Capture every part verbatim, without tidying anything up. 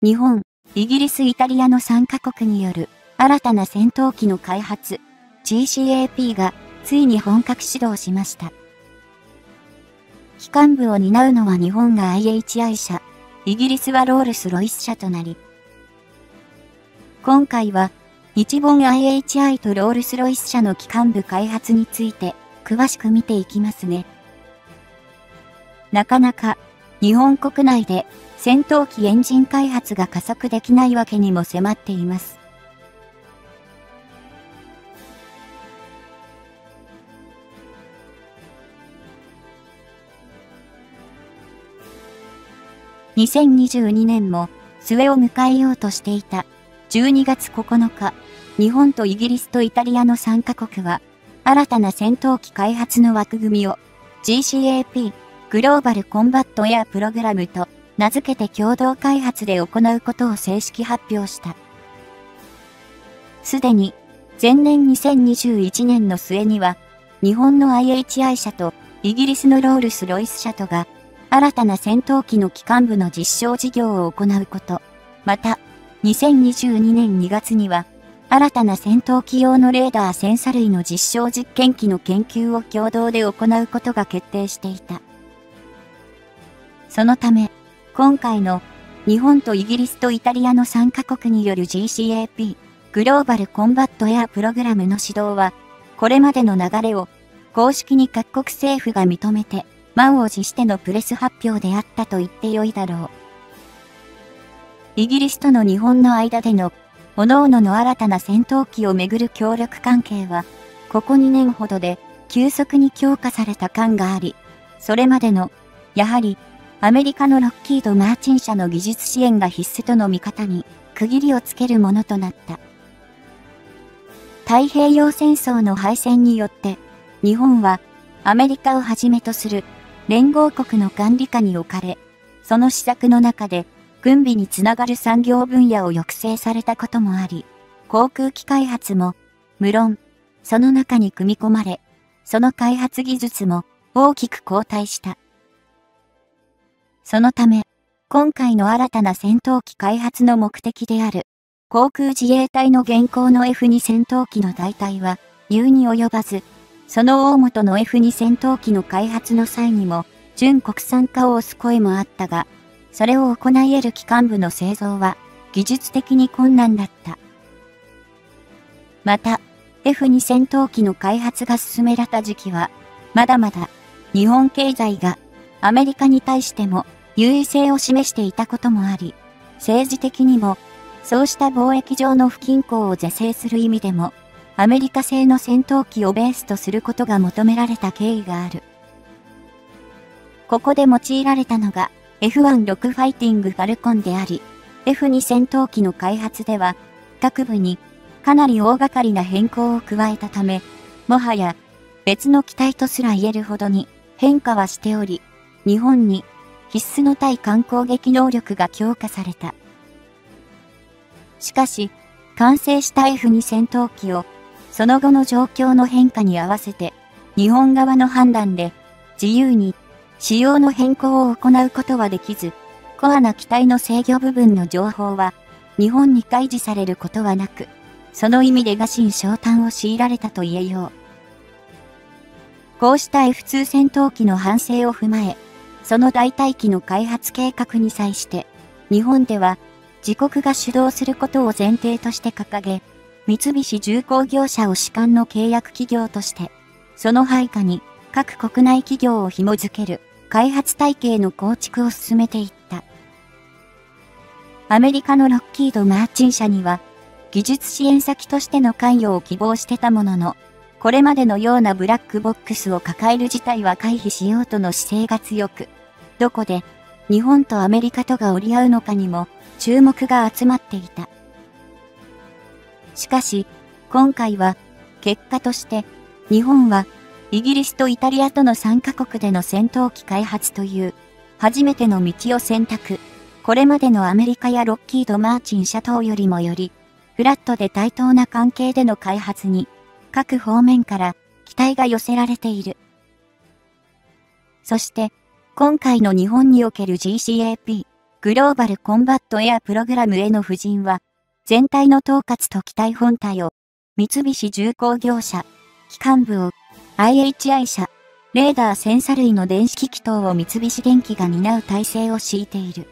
日本、イギリス、イタリアのさんカ国による新たな戦闘機の開発、ジーシーエーピー がついに本格始動しました。機関部を担うのは日本が アイエイチアイ 社、イギリスはロールス・ロイス社となり、今回は日本 アイエイチアイ とロールス・ロイス社の機関部開発について詳しく見ていきますね。なかなか日本国内で戦闘機エンジン開発が加速できないわけにも迫っています。にせんにじゅうにねんも末を迎えようとしていたじゅうにがつここのか、日本とイギリスとイタリアのさんカ国は新たな戦闘機開発の枠組みを ジーシーエーピー グローバルコンバットエアプログラムと名付けて共同開発で行うことを正式発表した。すでに前年にせんにじゅういちねんの末には日本の アイエイチアイ 社とイギリスのロールス・ロイス社とが新たな戦闘機の機関部の実証事業を行うこと。また、にせんにじゅうにねんにがつには、新たな戦闘機用のレーダーセンサ類の実証実験機の研究を共同で行うことが決定していた。そのため、今回の日本とイギリスとイタリアのさんカ国による ジーシーエーピー グローバルコンバットエアプログラムの指導は、これまでの流れを公式に各国政府が認めて、満を持してのプレス発表であったと言ってよいだろう。イギリスとの日本の間での、各々の新たな戦闘機をめぐる協力関係は、ここにねんほどで急速に強化された感があり、それまでの、やはり、アメリカのロッキード・マーチン社の技術支援が必須との見方に区切りをつけるものとなった。太平洋戦争の敗戦によって、日本はアメリカをはじめとする連合国の管理下に置かれ、その施策の中で軍備につながる産業分野を抑制されたこともあり、航空機開発も無論、その中に組み込まれ、その開発技術も大きく後退した。そのため、今回の新たな戦闘機開発の目的である、航空自衛隊の現行の エフツー 戦闘機の代替は、言うに及ばず、その大元の エフツー 戦闘機の開発の際にも、純国産化を推す声もあったが、それを行い得る機関部の製造は、技術的に困難だった。また、エフツー 戦闘機の開発が進められた時期は、まだまだ、日本経済が、アメリカに対しても、優位性を示していたこともあり、政治的にも、そうした貿易上の不均衡を是正する意味でも、アメリカ製の戦闘機をベースとすることが求められた経緯がある。ここで用いられたのが エフワンろく ファイティングファルコンであり、エフツー 戦闘機の開発では、各部にかなり大掛かりな変更を加えたため、もはや別の機体とすら言えるほどに変化はしており、日本に必須の対艦攻撃能力が強化された。しかし、完成した エフツー 戦闘機をその後の状況の変化に合わせて、日本側の判断で自由に仕様の変更を行うことはできず、コアな機体の制御部分の情報は日本に開示されることはなく、その意味で臥薪嘗胆を強いられたと言えよう。こうした エフツー 戦闘機の反省を踏まえ、その代替機の開発計画に際して、日本では自国が主導することを前提として掲げ、三菱重工業者を主管の契約企業として、その配下に各国内企業を紐づける開発体系の構築を進めていった。アメリカのロッキード・マーチン社には、技術支援先としての関与を希望してたものの、これまでのようなブラックボックスを抱える事態は回避しようとの姿勢が強く、どこで日本とアメリカとが折り合うのかにも注目が集まっていた。しかし、今回は、結果として、日本は、イギリスとイタリアとのさんカ国での戦闘機開発という、初めての道を選択。これまでのアメリカやロッキード・マーチン社等よりもより、フラットで対等な関係での開発に、各方面から期待が寄せられている。そして、今回の日本における ジーシーエーピー、 グローバルコンバットエアプログラムへの布陣は、全体の統括と機体本体を、三菱重工業社、機関部を、アイエイチアイ 社、レーダーセンサ類の電子機器等を三菱電機が担う体制を敷いている。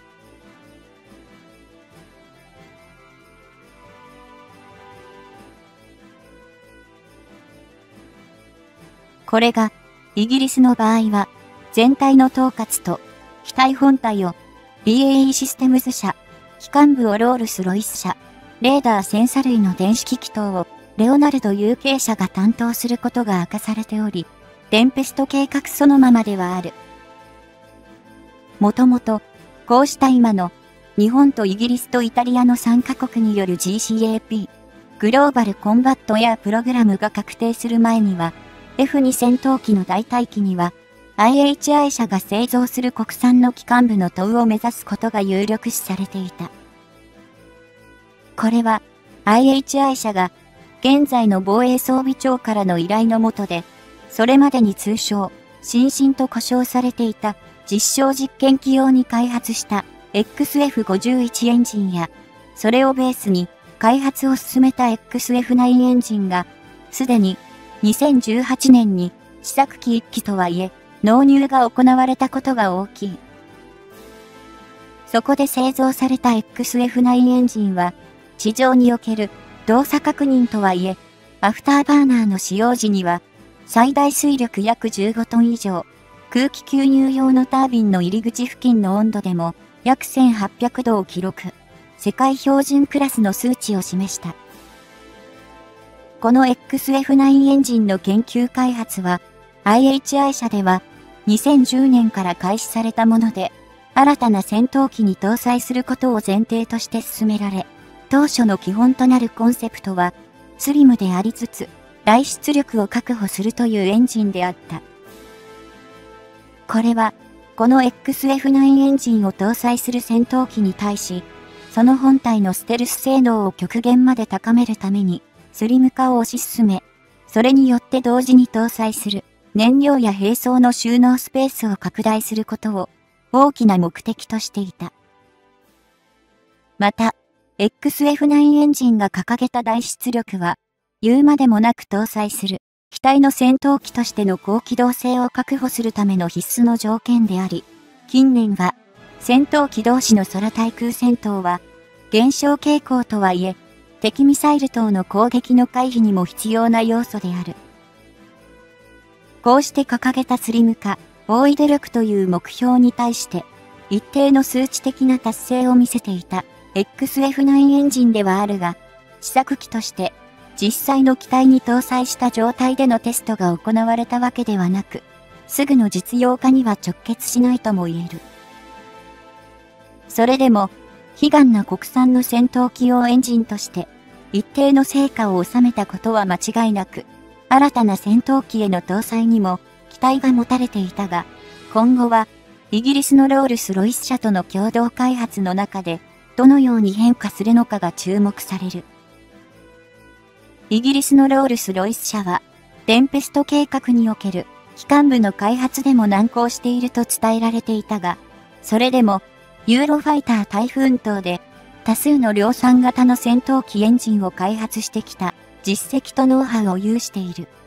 これが、イギリスの場合は、全体の統括と、機体本体を、ビーエーイー システムズ社、機関部をロールスロイス社、レーダーセンサ類の電子機器等を、レオナルド ユーケー 社が担当することが明かされており、テンペスト計画そのままではある。もともと、こうした今の、日本とイギリスとイタリアのさんカ国による ジーシーエーピー、グローバルコンバットエアプログラムが確定する前には、エフツー 戦闘機の代替機には、アイエイチアイ 社が製造する国産の機関部の投を目指すことが有力視されていた。これは、アイエイチアイ 社が、現在の防衛装備庁からの依頼の下で、それまでに通称、新進と呼称されていた、実証実験機用に開発した エックスエフごじゅういち エンジンや、それをベースに開発を進めた エックスエフナイン エンジンが、すでににせんじゅうはちねんに試作機いっきとはいえ、納入が行われたことが大きい。そこで製造された エックスエフナイン エンジンは、地上における動作確認とはいえ、アフターバーナーの使用時には、最大推力約じゅうごトン以上、空気吸入用のタービンの入り口付近の温度でも約せんはっぴゃくどを記録、世界標準クラスの数値を示した。この エックスエフナイン エンジンの研究開発は、アイエイチアイ 社ではにせんじゅうねんから開始されたもので、新たな戦闘機に搭載することを前提として進められ、当初の基本となるコンセプトは、スリムでありつつ、大出力を確保するというエンジンであった。これは、この エックスエフナイン エンジンを搭載する戦闘機に対し、その本体のステルス性能を極限まで高めるために、スリム化を推し進め、それによって同時に搭載する燃料や兵装の収納スペースを拡大することを大きな目的としていた。また、エックスエフナイン エンジンが掲げた大出力は、言うまでもなく搭載する機体の戦闘機としての高機動性を確保するための必須の条件であり、近年は戦闘機同士の空対空戦闘は減少傾向とはいえ、敵ミサイル等の攻撃の回避にも必要な要素である。こうして掲げたスリム化、大威出力という目標に対して、一定の数値的な達成を見せていた エックスエフナイン エンジンではあるが、試作機として実際の機体に搭載した状態でのテストが行われたわけではなく、すぐの実用化には直結しないとも言える。それでも、悲願な国産の戦闘機用エンジンとして、一定の成果を収めたことは間違いなく、新たな戦闘機への搭載にも期待が持たれていたが、今後は、イギリスのロールス・ロイス社との共同開発の中で、どのように変化するのかが注目される。イギリスのロールス・ロイス社は、テンペスト計画における機関部の開発でも難航していると伝えられていたが、それでも、ユーロファイタータイフーン等で、多数の量産型の戦闘機エンジンを開発してきた実績とノウハウを有している。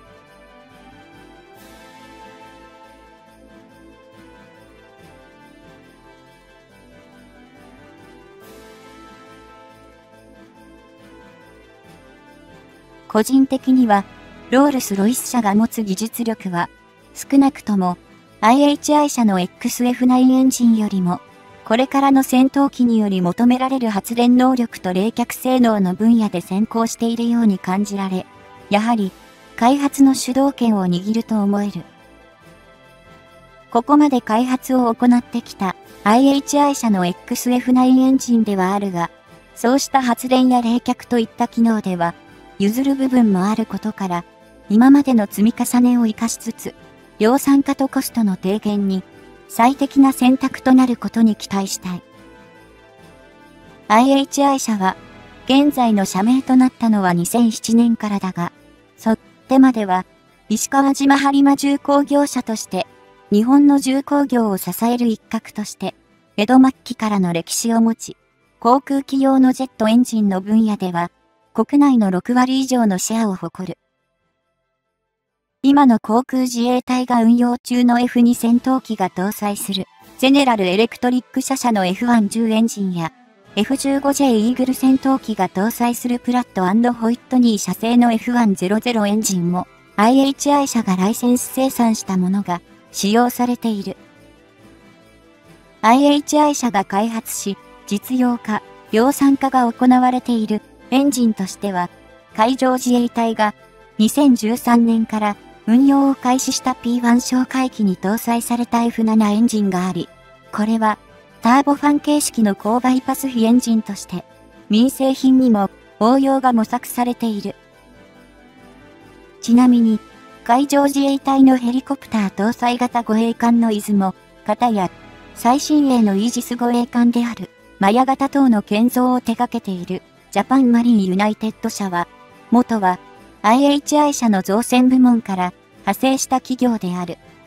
個人的には、ロールス・ロイス社が持つ技術力は、少なくとも アイエイチアイ 社の エックスエフナイン エンジンよりも、これからの戦闘機により求められる発電能力と冷却性能の分野で先行しているように感じられ、やはり開発の主導権を握ると思える。ここまで開発を行ってきた アイエイチアイ 社の エックスエフナイン エンジンではあるが、そうした発電や冷却といった機能では、譲る部分もあることから、今までの積み重ねを活かしつつ、量産化とコストの低減に最適な選択となることに期待したい。アイエイチアイ 社は、現在の社名となったのはにせんななねんからだが、そってまでは、石川島播磨重工業社として、日本の重工業を支える一角として、 江戸末期からの歴史を持ち、航空機用のジェットエンジンの分野では、国内のろくわり以上のシェアを誇る。今の航空自衛隊が運用中の エフツー 戦闘機が搭載する、ゼネラルエレクトリック社社の エフワンじゅう エンジンや、エフじゅうごジェイ イーグル戦闘機が搭載するプラット&ホイットニー社製の エフワンゼロゼロ エンジンも、アイエイチアイ 社がライセンス生産したものが使用されている。アイエイチアイ 社が開発し、実用化、量産化が行われているエンジンとしては、海上自衛隊がにせんじゅうさんねんから運用を開始した ピーワン 哨戒機に搭載された エフセブン エンジンがあり、これはターボファン形式の高バイパス比エンジンとして、民生品にも応用が模索されている。ちなみに、海上自衛隊のヘリコプター搭載型護衛艦の出雲、型や、最新鋭のイージス護衛艦である、マヤ型等の建造を手掛けている、ジャパンマリンユナイテッド社は、元は、アイエイチアイ 社の造船部門から派生した企業である。